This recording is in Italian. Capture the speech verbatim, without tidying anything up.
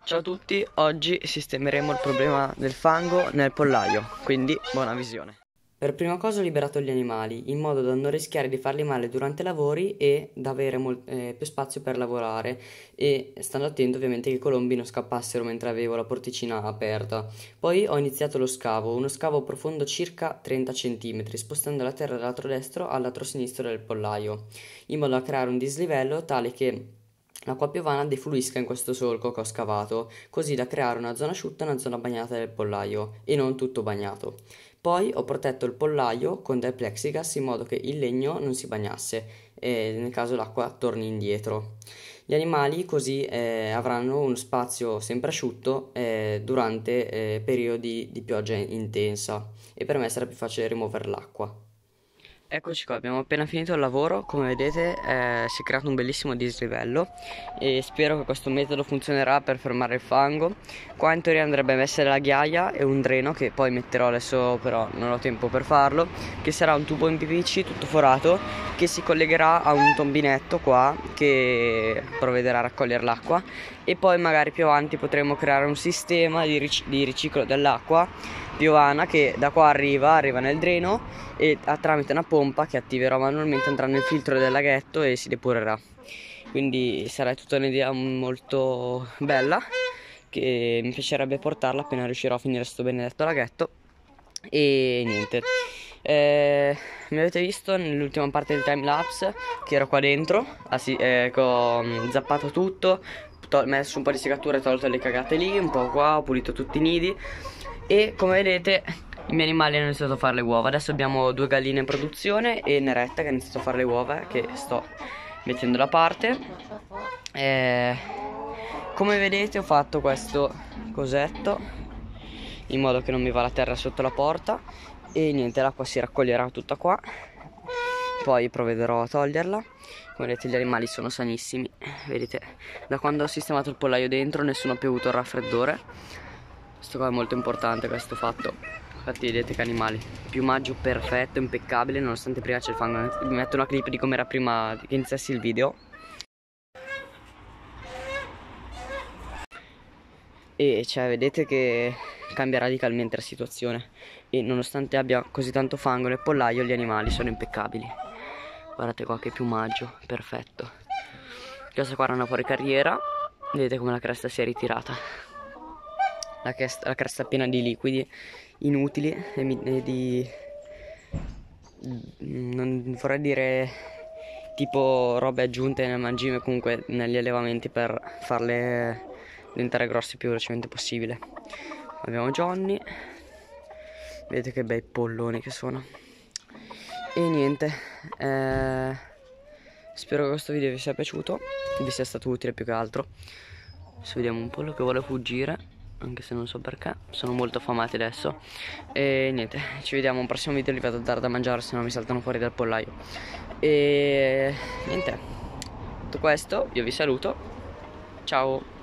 Ciao a tutti, oggi sistemeremo il problema del fango nel pollaio, quindi buona visione. Per prima cosa ho liberato gli animali, in modo da non rischiare di farli male durante i lavori e da avere mol- eh, più spazio per lavorare e stando attento ovviamente che i colombi non scappassero mentre avevo la porticina aperta. Poi ho iniziato lo scavo, uno scavo profondo circa trenta centimetri, spostando la terra dal lato destro al lato sinistro del pollaio, in modo da creare un dislivello tale che l'acqua piovana defluisca in questo solco che ho scavato, così da creare una zona asciutta e una zona bagnata del pollaio, e non tutto bagnato. Poi ho protetto il pollaio con del plexigas in modo che il legno non si bagnasse e nel caso l'acqua torni indietro. Gli animali così eh, avranno uno spazio sempre asciutto eh, durante eh, periodi di pioggia intensa e per me sarà più facile rimuovere l'acqua. Eccoci qua, abbiamo appena finito il lavoro, come vedete eh, si è creato un bellissimo dislivello e spero che questo metodo funzionerà per fermare il fango. Qua in teoria andrebbe messa la ghiaia e un dreno che poi metterò adesso, però non ho tempo per farlo, che sarà un tubo in P V C tutto forato che si collegherà a un tombinetto qua che provvederà a raccogliere l'acqua, e poi magari più avanti potremo creare un sistema di, ric- di riciclo dell'acqua piovana che da qua arriva, arriva nel dreno e a, tramite una pompa che attiverò manualmente andrà nel filtro del laghetto e si depurerà. Quindi sarà tutta un'idea molto bella che mi piacerebbe portarla appena riuscirò a finire questo benedetto laghetto. E niente, eh, mi avete visto nell'ultima parte del timelapse che ero qua dentro, ah sì, eh, che ho mm, zappato tutto, to- messo un po' di segatura e tolto le cagate lì, un po' qua, ho pulito tutti i nidi e come vedete i miei animali hanno iniziato a fare le uova. Adesso abbiamo due galline in produzione e Neretta che ha iniziato a fare le uova che sto mettendo da parte. eh, Come vedete ho fatto questo cosetto in modo che non mi va la terra sotto la porta e niente, l'acqua si raccoglierà tutta qua, poi provvederò a toglierla. Come vedete gli animali sono sanissimi, vedete da quando ho sistemato il pollaio dentro nessuno ha più avuto il raffreddore. Questo qua è molto importante, questo fatto. Infatti vedete che animali, piumaggio perfetto, impeccabile, nonostante prima c'è il fango. Vi metto una clip di com'era prima che iniziassi il video. E cioè vedete che cambia radicalmente la situazione e nonostante abbia così tanto fango nel pollaio gli animali sono impeccabili. Guardate qua che piumaggio, perfetto. Questa qua era una fuori carriera, vedete come la cresta si è ritirata. La cresta, la cresta piena di liquidi inutili e, mi, e di... non vorrei dire tipo robe aggiunte nel mangime, comunque negli allevamenti per farle diventare grossi il più velocemente possibile. Abbiamo Johnny, vedete che bei polloni che sono. E niente, eh, spero che questo video vi sia piaciuto, vi sia stato utile più che altro. Adesso vediamo un pollo che vuole fuggire, anche se non so perché, sono molto affamati adesso. E niente, ci vediamo a un prossimo video, li vado a dare da mangiare se no mi saltano fuori dal pollaio. E niente, tutto questo, io vi saluto, ciao.